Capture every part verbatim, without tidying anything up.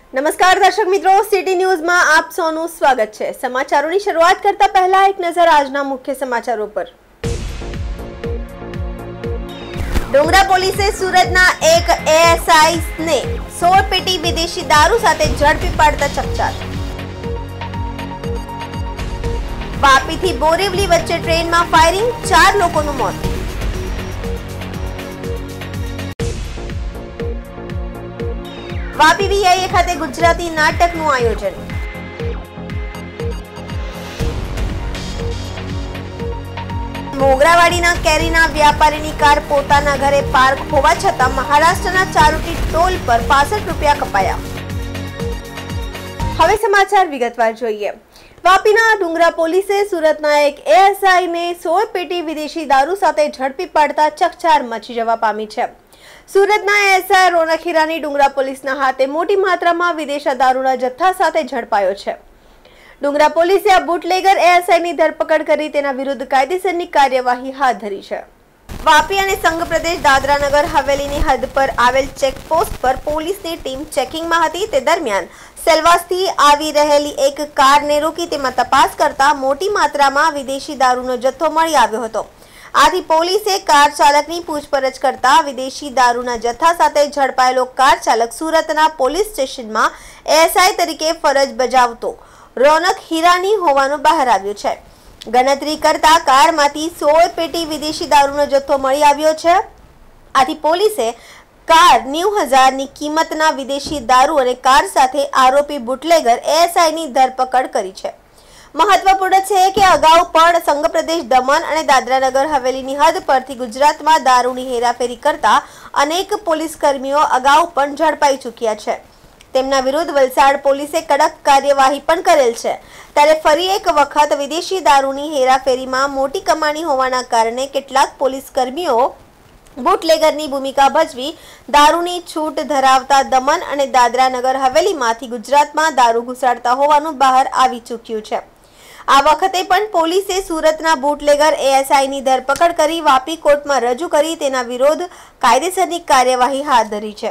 નમસ્કાર દર્શક મિત્રો, સિટી ન્યૂઝમાં આપ સૌનું સ્વાગત છે। સમાચારોની શરૂઆત કરતા પહેલા એક નજર આજના મુખ્ય સમાચારો પર। ડુંગરા પોલીસે સુરતના એક એએસઆઈ ને સોળ પેટી વિદેશી દારૂ સાથે ઝડપી પાડતા ચકચાર। વાપીથી બોરીવલી વચ્ચે ટ્રેનમાં ફાયરિંગ, ચાર લોકોનું મોત। વાપી વીઆઈએ ખાતે ગુજરાતી નાટકનું આયોજન। મોગરાવાડીના કેરીના વ્યાપારીની કાર પોતાના ઘરે પાર્ક હોવા છતાં મહારાષ્ટ્રના ચારુટી ટોલ પર પાસઠ રૂપિયા કપાયા। હવે સમાચાર વિગતવાર જોઈએ। વાપીના ડુંગરા પોલીસે સુરતના એક એએસઆઈને સોળ પેટી વિદેશી દારૂ સાથે ઝડપી પાડતા ચકચાર મચી જવા પામી છે। સુરતના એએસઆઈ રોનક હીરાની ડુંગરા પોલીસના હાથે મોટી માત્રામાં વિદેશી દારૂના જથ્થા સાથે ઝડપાયો છે। ડુંગરા પોલીસે આ બુટલેગર એએસઆઈની ધરપકડ કરી તેના વિરુદ્ધ કાયદેસરની કાર્યવાહી હાથ ધરી છે। વાપી અને સંઘ પ્રદેશ દાદરા નગર હવેલીની હદ પર આવેલ ચેકપોસ્ટ પર પોલીસની ટીમ ચેકિંગમાં હતી। તે દરમિયાન સેલવાસથી આવી રહેલી એક કારને રોકી તેમાં તપાસ કરતા મોટી માત્રામાં વિદેશી દારૂનો જથ્થો મળી આવ્યો હતો। આથી પોલીસે કાર ચાલકની પૂછપરછ કરતા વિદેશી દારૂના જથ્થા સાથે ઝડપાયેલો કાર ચાલક સુરતના પોલીસ સ્ટેશનમાં એએસઆઈ તરીકે ફરજ બજાવતો રોનક હીરાની હોવાનું બહાર આવ્યું છે। ગણતરી કરતા કારમાંથી સોળ પેટી વિદેશી દારૂનો જથ્થો મળી આવ્યો છે। આથી પોલીસે કાર નેવું હજારની કિંમતના વિદેશી દારૂ અને કાર સાથે આરોપી બુટલેગર એએસઆઈની ધરપકડ કરી છે। મહત્વપૂર્ણ છે કે અગાઉ પણ સંઘ પ્રદેશ દમણ અને દાદરા નગર હવેલીની હદ પરથી ગુજરાતમાં દારૂની હેરાફેરી કરતા અનેક પોલીસ કર્મીઓ અગાઉ પણ ઝડપાઈ ચૂક્યા છે। તેમના વિરુદ્ધ વલસાડ પોલીસે કડક કાર્યવાહી પણ કરેલ છે। ત્યારે ફરી એક વખત વિદેશી દારૂની હેરાફેરીમાં મોટી કમાણી હોવાના કારણે કેટલાક પોલીસ કર્મીઓ બુટલેગરની ભૂમિકા ભજવી દારૂની છૂટ ધરાવતા દમણ અને દાદરા નગર હવેલીમાંથી ગુજરાતમાં દારૂ ઘુસાડતા હોવાનું બહાર આવી ચૂક્યું છે। આ વખતે પણ પોલીસે સુરતના બુટલેગર એએસઆઈની ધરપકડ કરી વાપી કોર્ટમાં રજૂ કરી તેના વિરુદ્ધ કાયદેસરની કાર્યવાહી હાથ ધરી છે।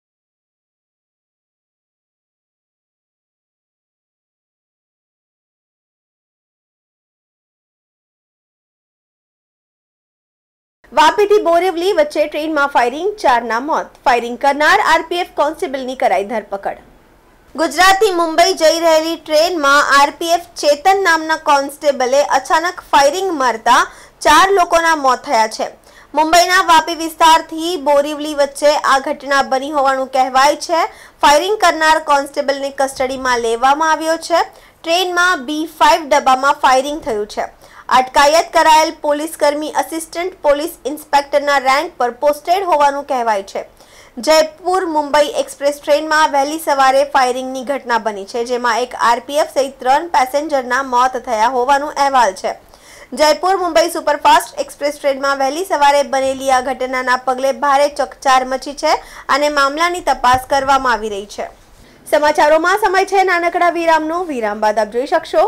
વાપીથી બોરીવલી વચ્ચે ટ્રેનમાં ફાયરિંગ, ચારના મોત। ફાયરિંગ કરનાર આરપીએફ કોન્સ્ટેબલની કરાઈ ધરપકડ। ગુજરાતથી મુંબઈ જઈ રહેલી ટ્રેનમાં આરપીએફ ચેતન નામના કોન્સ્ટેબલે અચાનક ફાયરિંગ મારતા ચાર લોકોના મોત થયા છે। મુંબઈના વાપી વિસ્તારથી બોરીવલી વચ્ચે આ ઘટના બની હોવાનું કહેવાય છે। ફાયરિંગ કરનાર કોન્સ્ટેબલને કસ્ટડીમાં લેવામાં આવ્યો છે। ટ્રેનમાં બી ફાઇવ ડબ્બામાં ફાયરિંગ થયું છે। અટકાયત કરાયેલ પોલીસ કર્મી આસિસ્ટન્ટ પોલીસ ઇન્સ્પેક્ટરના રેન્ક પર પોસ્ટેડ હોવાનું કહેવાય છે। જયપુર મુંબઈ એક્સપ્રેસ ટ્રેનમાં વહેલી સવારે ફાયરિંગની ઘટના બની છે, જેમાં એક આરપીએફ સહિત ત્રણ પેસેન્જરના મોત થયા હોવાનું અહેવાલ છે। જયપુર મુંબઈ સુપરફાસ્ટ એક્સપ્રેસ ટ્રેનમાં વહેલી સવારે બનેલી આ ઘટનાના પગલે ભારે ચકચાર મચી છે અને મામલાની તપાસ કરવામાં આવી રહી છે। સમાચારોમાં સમય છે નાનકડા વિરામનો। વિરામ બાદ આપ જોઈ શકશો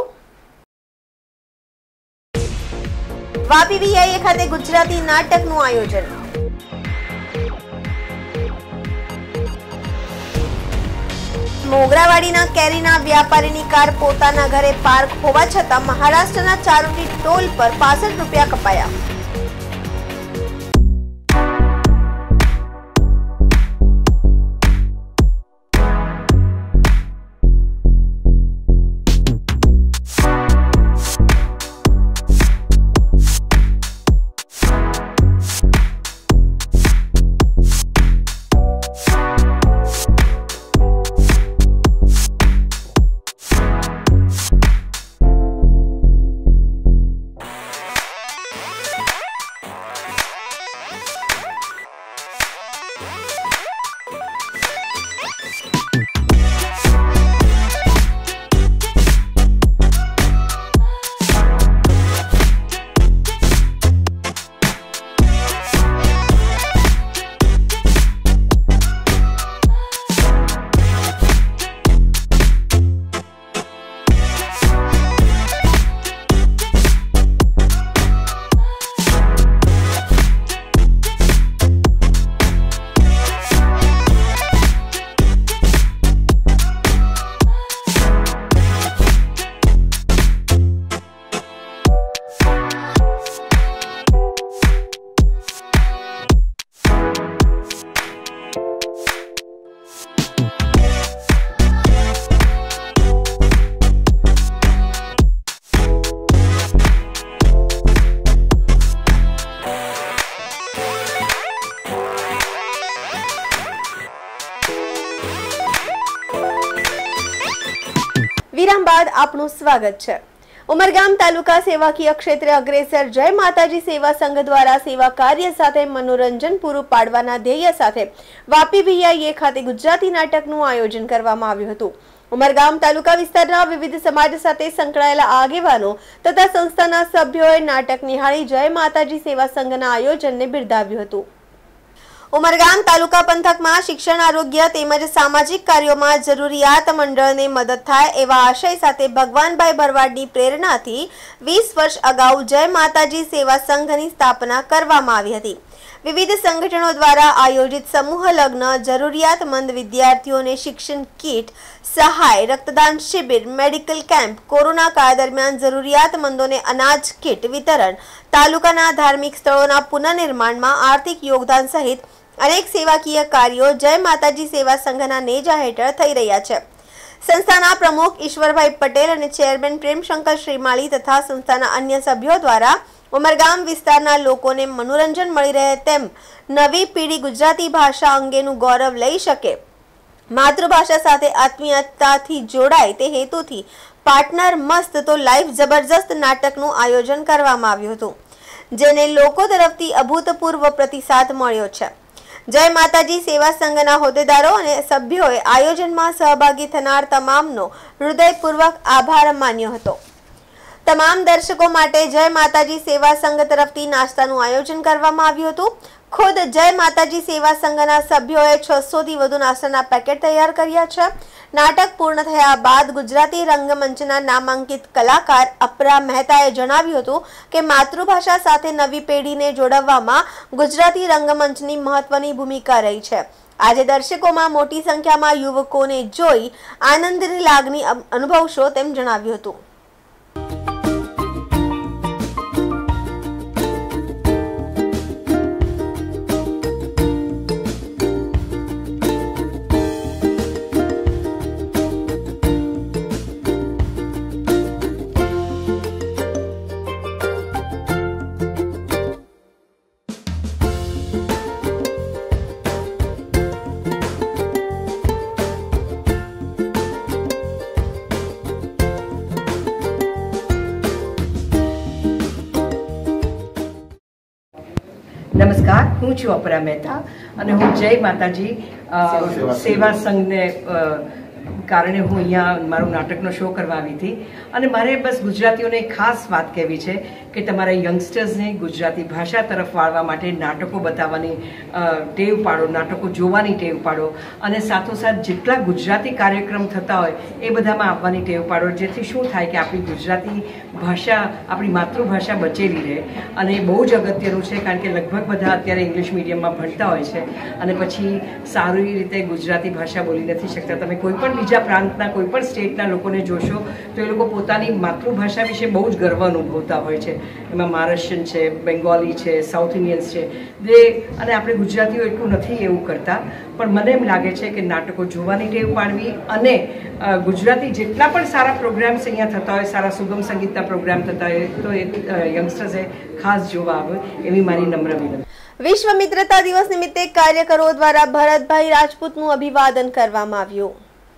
વાપી વીઆઈએ ખાતે ગુજરાતી નાટકનું આયોજન। મોગરાવાડીના કેરીના વ્યાપારીની કાર પોતાના ઘરે પાર્ક હોવા છતાં મહારાષ્ટ્રના ચારુટી ટોલ પર પાસઠ રૂપિયા કપાયા। વિરામ બાદ આપનું સ્વાગત છે। ઉમરગામ તાલુકા સેવાકીય ક્ષેત્રે અગ્રેસર જય માતાજી સેવા સંઘ દ્વારા સેવા કાર્ય સાથે મનોરંજન પૂરું પાડવાના ધ્યેય સાથે વાપી વીઆઈએ ખાતે ગુજરાતી નાટકનું આયોજન કરવામાં આવ્યું હતું। ઉમરગામ તાલુકા વિસ્તારના વિવિધ સમાજ સાથે સંકળાયેલા આગેવાનો તથા સંસ્થાના સભ્યોએ નાટક નિહાળી જય માતાજી સેવા સંઘના આયોજનને બિરદાવ્યું હતું। ઉમરગામ તાલુકા પંથકમાં શિક્ષણ, આરોગ્ય તેમજ સામાજિક કાર્યોમાં જરૂરિયાત મંડળને મદદ થાય એવા આશય સાથે ભગવાનભાઈ ભરવાડની પ્રેરણાથી વીસ વર્ષ અગાઉ જય માતાજી સેવા સંઘની સ્થાપના કરવામાં આવી હતી। વિવિધ સંગઠનો દ્વારા આયોજિત સમૂહ લગ્ન, જરૂરિયાતમંદ વિદ્યાર્થીઓને શિક્ષણ કીટ, સહાય, રક્તદાન શિબિર, મેડિકલ કેમ્પ, કોરોના કાળ દરમિયાન જરૂરિયાતમંદોને અનાજ કીટ વિતરણ, તાલુકાના ધાર્મિક સ્થળોના પુનઃનિર્માણમાં આર્થિક યોગદાન સહિત અનેક સેવાકીય કાર્યો જય માતાજી સેવા સંઘના નેજા હેઠળ થઈ રહ્યા છે। સંસ્થાના પ્રમુખ ઈશ્વરભાઈ પટેલ અને ચેરમેન પ્રેમશંકર શ્રીમાળી તથા સંસ્થાના અન્ય સભ્યો દ્વારા ઉમરગામ વિસ્તારના લોકોને મનોરંજન મળી રહે તેમ નવી પેઢી ગુજરાતી ભાષા અંગેનું ગૌરવ લઈ શકે, માતૃભાષા સાથે આત્મીયતાથી જોડાય તે હેતુથી પાર્ટનર મસ્ત તો લાઈવ જબરજસ્ત નાટકનું આયોજન કરવામાં આવ્યું હતું, જેને લોકો તરફથી અભૂતપૂર્વ પ્રતિસાદ મળ્યો છે। જય માતાજી સેવા સંઘના હોદ્દેદારો અને સભ્યોએ આયોજનમાં સહભાગી થનાર તમામનો હૃદયપૂર્વક આભાર માન્યો હતો। તમામ દર્શકો માટે જય માતાજી સેવા સંઘ તરફથી નાસ્તાનું આયોજન કરવામાં આવ્યું હતું। ખુદ જય માતાજી સેવા સંઘના સભ્યોએ છસો થી વધુ નાસ્તાના પેકેટ તૈયાર કર્યા છે। નાટક પૂર્ણ થયા બાદ ગુજરાતી રંગમંચના નામાંકિત કલાકાર અપરા મહેતાએ જણાવ્યું હતું કે માતૃભાષા સાથે નવી પેઢીને જોડવામાં ગુજરાતી રંગમંચની મહત્વની ભૂમિકા રહી છે। આજે દર્શકોમાં મોટી સંખ્યામાં યુવકોને જોઈ આનંદની લાગણી અનુભવશો તેમ જણાવ્યું હતું। નમસ્કાર, હું છું અપરા મહેતા અને હું જય માતાજી સેવા સંઘને કારણે હું અહીંયા મારું નાટકનો શો કરવા આવી હતી અને મારે બસ ગુજરાતીઓને ખાસ વાત કહેવી છે કે તમારા યંગસ્ટર્સને ગુજરાતી ભાષા તરફ વાળવા માટે નાટકો બતાવવાની ટેવ પાડો, નાટકો જોવાની ટેવ પાડો અને સાથોસાથ જેટલા ગુજરાતી કાર્યક્રમ થતા હોય એ બધામાં આવવાની ટેવ પાડો, જેથી શું થાય કે આપણી ગુજરાતી ભાષા, આપણી માતૃભાષા બચેલી રહે અને એ બહુ જ અગત્યનું છે, કારણ કે લગભગ બધા અત્યારે ઇંગ્લિશ મીડિયમમાં ભણતા હોય છે અને પછી સારી રીતે ગુજરાતી ભાષા બોલી નથી શકતા। તમે કોઈ પણ બીજા પ્રાંતના કોઈ પણ સ્ટેટના લોકોને જોશો તો એ લોકો પોતાની માતૃભાષા વિશે બહુ જ ગર્વ અનુભવતા હોય છે। એમાં મહારાષ્ટ્રીયન છે, બેંગોલી છે, સાઉથ ઇન્ડિયન્સ છે, જે અને આપણે ગુજરાતીઓ એટલું નથી એવું કરતા, પણ મને એમ લાગે છે કે નાટકો જોવાની ટેવ પાડવી અને ગુજરાતી જેટલા પણ સારા પ્રોગ્રામ્સ અહીંયા થતા હોય, સારા સુગમ સંગીતના પ્રોગ્રામ થતા હોય તો એ યંગસ્ટર્સે ખાસ જોવા આવે એવી મારી નમ્ર વિનંતી। વિશ્વ મિત્રતા દિવસ નિમિત્તે કાર્યકરો દ્વારા ભરતભાઈ રાજપૂતનું અભિવાદન કરવામાં આવ્યું।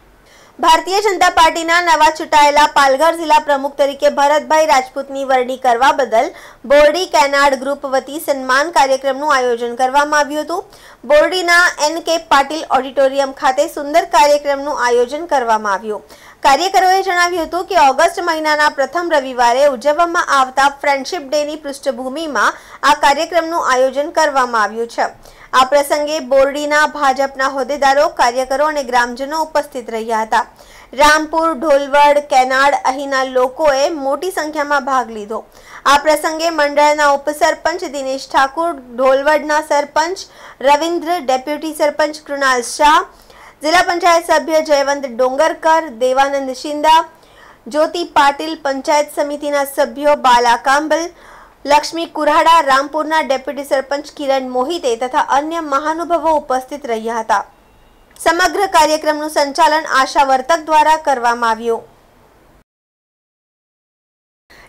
ભારતીય જનતા પાર્ટીના નવા ચૂંટાયેલા પાલઘર જિલ્લા પ્રમુખ તરીકે ભરતભાઈ રાજપૂતની વરણી કરવા બદલ બોરડી કેનાડ ગ્રુપ વતી સન્માન કાર્યક્રમનું આયોજન કરવામાં આવ્યું હતું। બોરડીના એન કે પાટીલ ઓડિટોરિયમ ખાતે સુંદર કાર્યક્રમનું આયોજન કરવામાં આવ્યું। કાર્યકરોએ જણાવ્યું હતું કે ઓગસ્ટ મહિનાના પ્રથમ રવિવારે ઉજવવામાં આવતા ફ્રેન્ડશિપ ડેની પૃષ્ઠભૂમિમાં આ કાર્યક્રમનું આયોજન કરવામાં આવ્યું છે। આ પ્રસંગે બોરડીના ભાજપના હોદ્દેદારો, કાર્યકરો અને ગ્રામજનો ઉપસ્થિત રહ્યા હતા। રામપુર, ઢોલવડ, કેનાડ અહીંના લોકોએ મોટી સંખ્યામાં ભાગ લીધો। આ પ્રસંગે મંડળના ઉપસરપંચ દિનેશ ઠાકુર, ઢોલવડના સરપંચ રવિન્દ્ર, ડેપ્યુટી સરપંચ કૃણાલ શાહ, જિલ્લા પંચાયત સભ્ય જયવંત ડોંગરકર, દેવાનંદ શિંદા, જ્યોતિ પાટીલ, પંચાયત સમિતિના સભ્યો બાલા કાંબલ, લક્ષ્મી કુરાડા, રામપુરના ડેપ્યુટી સરપંચ કિરણ મોહિતે તથા અન્ય મહાનુભાવો ઉપસ્થિત રહ્યા હતા। સમગ્ર કાર્યક્રમનું સંચાલન આશા વર્તક દ્વારા કરવામાં આવ્યું।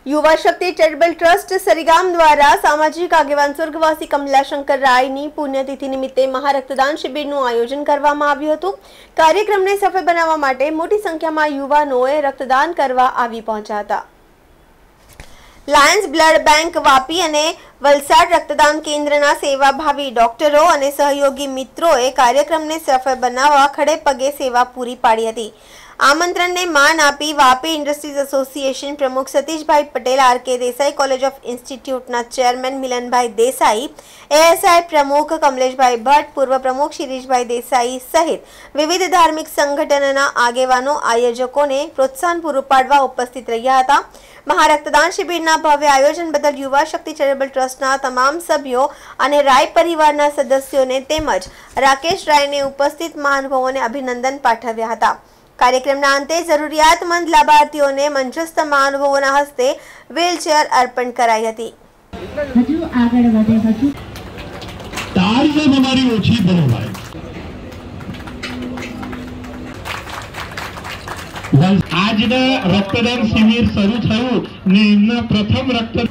युवा शक्ति चैरिटेबल ट्रस्ट सरिगाम द्वारा सामाजिक આગેવાન સ્વર્ગવાસી કમલાશંકર રાયની પુણ્યતિથિ નિમિત્તે મહારક્તદાન શિબિરનું આયોજન કરવામાં આવ્યું હતું। કાર્યક્રમને સફળ બનાવવા માટે મોટી સંખ્યામાં યુવાનોએ રક્તદાન કરવા આવી પહોંચ્યા હતા। લાયન્સ બ્લડ બેંક વાપી અને વલસાડ રક્તદાન કેન્દ્રના સેવાભાવી ડોક્ટરો અને સહયોગી મિત્રોએ કાર્યક્રમને સફળ બનાવવા ખડે પગે સેવા પૂરી પાડી હતી। આમંત્રણને માન આપી વાપી ઇન્ડસ્ટ્રીઝ એસોસિએશન પ્રમુખ Satishbhai Patel, R K Desai college of ઇન્સ્ટિટ્યૂટના ચેરમેન મિલનભાઈ દેસાઈ, એએસઆઈ પ્રમુખ કમલેશભાઈ ભટ્ટ, પૂર્વ પ્રમુખ શિરીષભાઈ દેસાઈ સહિત વિવિધ ધાર્મિક સંગઠનના આગેવાનો આયોજકોને પ્રોત્સાહન પૂરું પાડવા ઉપસ્થિત રહ્યા હતા। મહારક્તદાન શિબિરના ભવ્ય આયોજન બદલ યુવા શક્તિ ચેરિટેબલ ટ્રસ્ટના તમામ સભ્યો અને રાય પરિવારના સદસ્યોને તેમજ રાકેશ રાયને ઉપસ્થિત મહાનુભાવોને અભિનંદન પાઠવ્યા હતા। કાર્યક્રમના અંતે જરૂરિયાતમંદ લાભાર્થીઓને મંચસ્થ મહાનુભાવોના હસ્તે વ્હીલચેર અર્પણ કરાઈ હતી। હજુ આગળ વધે હજુ તારીખ અમારી ઓછી ભરવાય। આજના રક્તદાન શિબિર શરૂ થયું ને એમના પ્રથમ રક્ત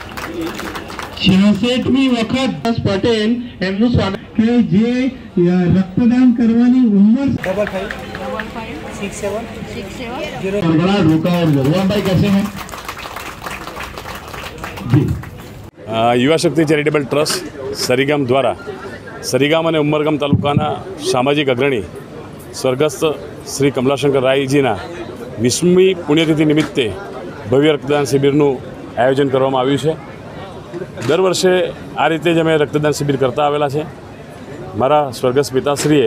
છ્યાસઠમી વખત પટેલ એમનું સ્વાગત કે જે રક્તદાન કરવાની ઉંમર double five six seven six seven zero बड़ा रुका और जरूर भाई कैसे हैं जी। युवा शक्ति चैरिटेबल ट्रस्ट सरिगाम द्वारा सरिगाम और उमरगाम तालुकाना सामाजिक अग्रणी स्वर्गस्थ श्री कमलाशंकर रायजीना वीसमी पुण्यतिथि निमित्ते भव्य रक्तदान शिबिरનું आयोजन કરવામાં આવ્યું છે। દર વર્ષે આ રીતે જ અમે રક્તદાન શિબિર કરતા આવેલા છે। મારા સ્વર્ગસ્થ પિતાશ્રીએ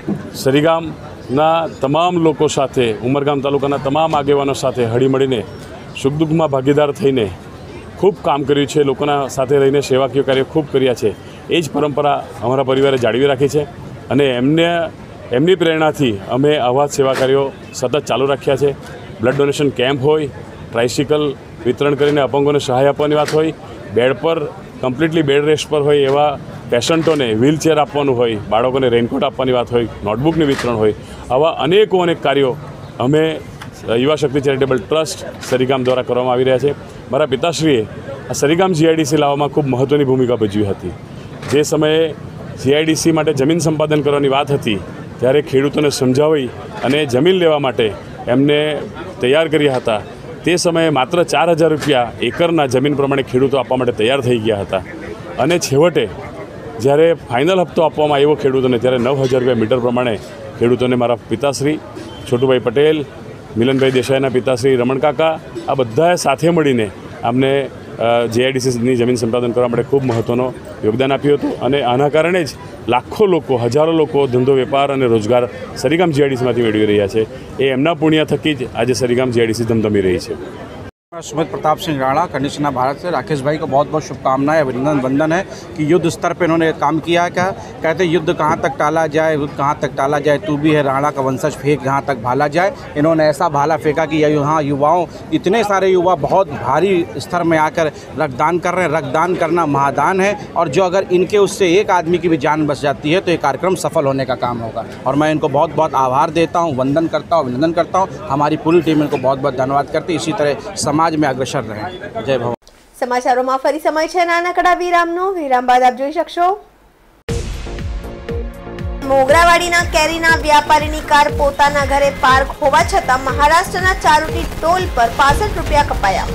સરિગામ ના તમામ લોકો સાથે ઉમરગામ તાલુકાના તમામ આગેવાનો સાથે હળીમળીને સુખ દુઃખમાં ભાગીદાર થઈને ખૂબ કામ કર્યું છે। લોકોના સાથે રહીને સેવાકીય કાર્ય ખૂબ કર્યા છે। એ જ પરંપરા અમારા પરિવારે જાળવી રાખી છે અને એમને એમની પ્રેરણાથી અમે આવા સેવા કાર્યો સતત ચાલુ રાખ્યા છે। બ્લડ ડોનેશન કેમ્પ હોય, ટ્રાઇસિકલ વિતરણ કરીને અપંગોને સહાય આપવાની વાત હોય, બેડ પર કમ્પ્લીટલી બેડ રેસ્ટ પર હોય એવા પેશન્ટોને વ્હીલચેર આપવાનું હોય, બાળકોને રેનકોટ આપવાની વાત હોય, નોટબુકનું વિતરણ હોય, આવા અનેકો અનેક કાર્યો અમે યુવા શક્તિ ચેરિટેબલ ટ્રસ્ટ સરિગામ દ્વારા કરવામાં આવી રહ્યા છે। મારા પિતાશ્રીએ આ સરિગામ જીઆઈડીસી લાવવામાં ખૂબ મહત્ત્વની ભૂમિકા ભજવી હતી। જે સમયે જીઆઈડીસી માટે જમીન સંપાદન કરવાની વાત હતી ત્યારે ખેડૂતોને સમજાવી અને જમીન લેવા માટે એમને તૈયાર કર્યા હતા। તે સમયે માત્ર ચાર હજાર રૂપિયા એકરના જમીન પ્રમાણે ખેડૂતો આપવા માટે તૈયાર થઈ ગયા હતા અને છેવટે જ્યારે ફાઇનલ હપ્તો આપવામાં આવ્યો ખેડૂતોને ત્યારે નવ હજાર રૂપિયા મીટર પ્રમાણે ખેડૂતોને મારા પિતાશ્રી છોટુભાઈ પટેલ, મિલનભાઈ દેસાઈના પિતાશ્રી રમણકાકા આ બધાએ સાથે મળીને અમને જીઆઈડીસીની જમીન સંપાદન કરવા માટે ખૂબ મહત્ત્વનો યોગદાન આપ્યું હતું અને આના કારણે જ લાખો લોકો, હજારો લોકો ધંધો વેપાર અને રોજગાર સરિગામ જીઆઈડીસીમાંથી મેળવી રહ્યા છે। એ એમના પુણ્ય થકી જ આજે સરિગામ જીઆઈડીસી ધમધમી રહી છે। सुमित प्रताप सिंह राणा कंडीशनर भारत से राकेश भाई को बहुत बहुत शुभकामनाएं, अभिनंदन वंदन है कि युद्ध स्तर पे इन्होंने काम किया। क्या कहते युद्ध कहाँ तक टाला जाए, युद्ध कहाँ तक टाला जाए, तू भी है राणा का वंशज फेंक जहाँ तक भाला जाए। इन्होंने ऐसा भाला फेंका कि यहाँ युवाओं इतने सारे युवा बहुत भारी स्तर में आकर रक्तदान कर रहे हैं। रक्तदान करना महादान है और जो अगर इनके उससे एक आदमी की भी जान बच जाती है तो ये कार्यक्रम सफल होने का काम होगा और मैं इनको बहुत बहुत आभार देता हूँ, वंदन करता हूँ, अभिनंदन करता हूँ। हमारी पूरी टीम इनको बहुत बहुत धन्यवाद करती है। इसी तरह समाज में अग्रसर रहे। जय भगवान। સમાચારોમાં ફરી સમય છે નાનકડા વિરામનો। વિરામ બાદ આપ જોઈ શકશો મોગરાવાડીના કેરીના વ્યાપારીની કાર પોતાના ઘરે પાર્ક હોવા છતાં મહારાષ્ટ્રના ચારુટી ટોલ પર પાસઠ રૂપિયા કપાયા।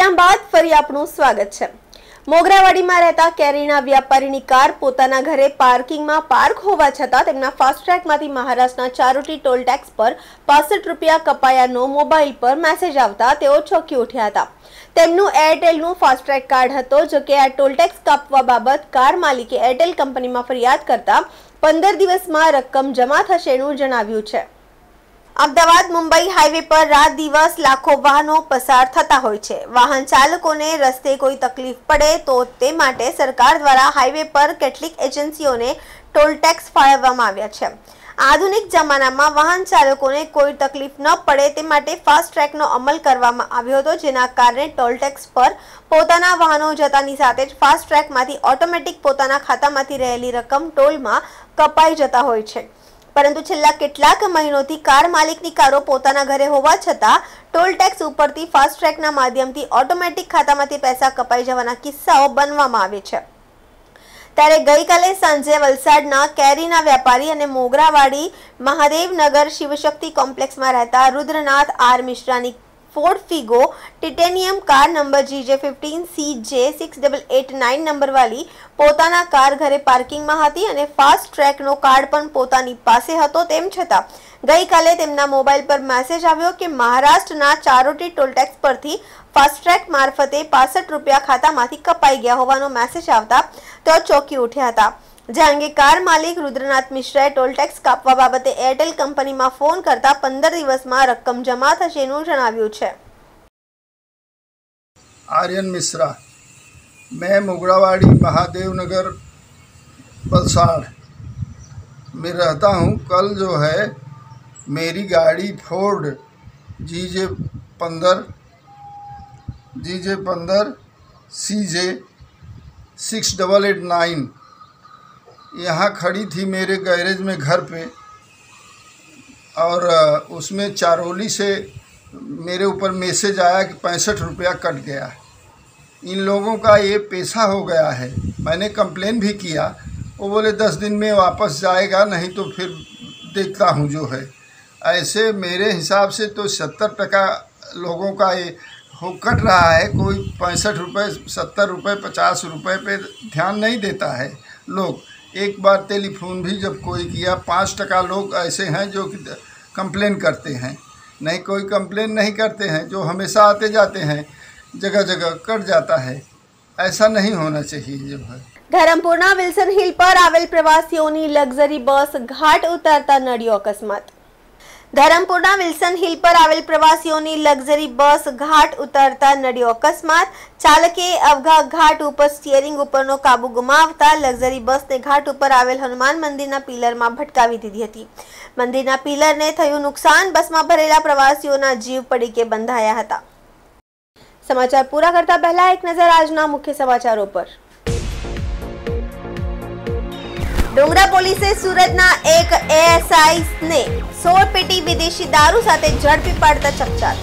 વિરામ બાદ ફરી આપનું સ્વાગત છે। મોગરાવાડીમાં રહેતા કેરીના વ્યાપારીની કાર પોતાના ઘરે પાર્કિંગમાં પાર્ક હોવા છતાં તેમના ફાસ્ટ્રેકમાંથી મહારાષ્ટ્રના ચારોટી ટોલ ટેક્સ પર પાસઠ રૂપિયા કપાયાનો મોબાઈલ પર મેસેજ આવતા તેઓ ચોંકી ઉઠ્યા હતા। તેમનું એરટેલનું ફાસ્ટ્રેક કાર્ડ હતો, જો કે આ ટોલ ટેક્સ કાપવા બાબત કાર માલિકે એરટેલ કંપનીમાં ફરિયાદ કરતા પંદર દિવસમાં રકમ જમા થશેનું જણાવ્યું છે। અમદાવાદ મુંબઈ હાઈવે પર રાત દિવસ લાખો વાહનો પસાર થતા હોય છે। વાહન ચાલકોને રસ્તે કોઈ તકલીફ પડે તો તે માટે સરકાર દ્વારા હાઈવે પર કેટલીક એજન્સીઓને ટોલ ટેક્સ ફાળવવામાં આવ્યા છે। આધુનિક જમાનામાં વાહન ચાલકોને કોઈ તકલીફ ન પડે તે માટે ફાસ્ટ ટ્રેકનો અમલ કરવામાં આવ્યો હતો, જેના કારણે ટોલ ટેક્સ પર પોતાના વાહનો જતાની સાથે જ ફાસ્ટ ટ્રેકમાંથી ઓટોમેટિક પોતાના ખાતામાંથી રહેલી રકમ ટોલમાં કપાઈ જતા હોય છે। પરંતુ છેલ્લા કેટલાક મહિનોથી કાર માલિકની કારો પોતાના ઘરે હોવા છતાં ટોલ ટેક્સ ઉપરથી ફાસ્ટ ટ્રેકના માધ્યમથી ઓટોમેટિક ખાતામાંથી પૈસા કપાઈ જવાના કિસ્સાઓ બનવામાં આવે છે। ત્યારે ગઈકાલે સાંજે વલસાડના કેરીના વ્યાપારી અને મોગરાવાડી મહાદેવનગર શિવશક્તિ કોમ્પ્લેક્સમાં રહેતા રુદ્રનાથ આર મિશ્રાની Ford Figo Titanium car number G J fifteen C J six double eight nine number વાળી પોતાના કાર ઘરે પાર્કિંગમાં હતી અને ફાસ્ટ ટ્રેકનો કાર્ડ પણ પોતાની પાસે હતો। તેમ છતાં ગઈકાલે તેમના મોબાઈલ પર મેસેજ આવ્યો કે મહારાષ્ટ્રના ચારોટી ટોલ ટેક્સ પરથી ફાસ્ટ ટ્રેક મારફતે પાસઠ રૂપિયા ખાતામાંથી કપાઈ ગયા હોવાનો મેસેજ આવતા તેઓ ચોંકી ઉઠ્યા હતા। જે અંગે કાર માલિક રુદ્રનાથ મિશ્રાએ ટોલ ટેક્સ કાપવા બાબતે એરટેલ કંપનીમાં ફોન કરતા પંદર દિવસમાં રકમ જમા થશેનું જણાવ્યું છે। आर्यन मिश्रा, मैं मुगरावाड़ी महादेवनगर वलसाड़ में रहता हूँ। कल जो है मेरी गाड़ी फोर्ड जी जे पंद्रह जी जे पंद्रह C J six double eight nine यहाँ खड़ी थी मेरे गैरेज में घर पे, और उसमें चारोली से मेरे ऊपर मैसेज आया कि पैंसठ रुपया कट गया। इन लोगों का ये पैसा हो गया है। मैंने कंप्लेन भी किया, वो बोले दस दिन में वापस जाएगा, नहीं तो फिर देखता हूँ जो है। ऐसे मेरे हिसाब से तो सत्तर टका लोगों का ये हो कट रहा है। कोई पैंसठ रुपये सत्तर रुपये पचास रुपये पे ध्यान नहीं देता है लोग। एक बार टेलीफोन भी जब कोई किया, पाँच टका लोग ऐसे हैं जो कि कंप्लेन करते हैं, नहीं कोई कंप्लेन नहीं करते हैं, जो हमेशा आते जाते हैं, जगह जगह कट जाता है। ऐसा नहीं होना चाहिए जो है। ધરમપુરના વિલ્સન હિલ પર આવેલ પ્રવાસીઓની લક્ઝરી બસ ઘાટ ઉતરતા નડ્યો અકસ્માત। ધરમપુરના વિલ્સન હિલ પર આવેલ પ્રવાસીઓની લક્ઝરી બસ ઘાટ ઉતરતા નડ્યો અકસ્માત। ચાલકે અવઘા ઘાટ ઉપર સ્ટીયરિંગ ઉપરનો કાબુ ગુમાવતા લક્ઝરી બસને ઘાટ ઉપર આવેલ હનુમાન મંદિરના પિલરમાં ભટકાવી દીધી હતી। મંદિરના પિલરને થયું નુકસાન। બસમાં ભરેલા પ્રવાસીઓના જીવ પડીકે બંધાયા હતા। સમાચાર પૂરા કરતા પહેલા એક નજર આજના મુખ્ય સમાચારો પર। ડોંગરા પોલીસે સુરતના એક એએસઆઈને સોળ પેટી વિદેશી દારૂ સાથે ઝડપી પાડતા ચકચાર।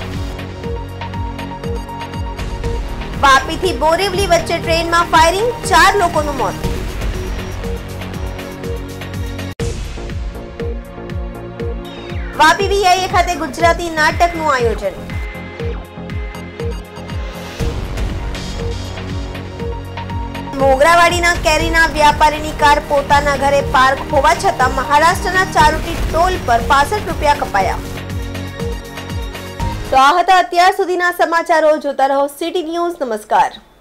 વાપીથી બોરીવલી વચ્ચે ટ્રેનમાં ફાયરિંગ, ચાર લોકોનું મોત। વાપી વીઆઈએ ખાતે ગુજરાતી નાટકનું આયોજન। મોગરાવાડીના કેરીના વ્યાપારીની કાર પોતાના ઘરે પાર્ક હોવા છતાં મહારાષ્ટ્રના ચારોટી ટોલ પર પાસઠ રૂપિયા કપાયા। તો આ હતા અત્યાર સુધીના સમાચારો। જોતા રહો સિટી ન્યૂઝ। નમસ્કાર।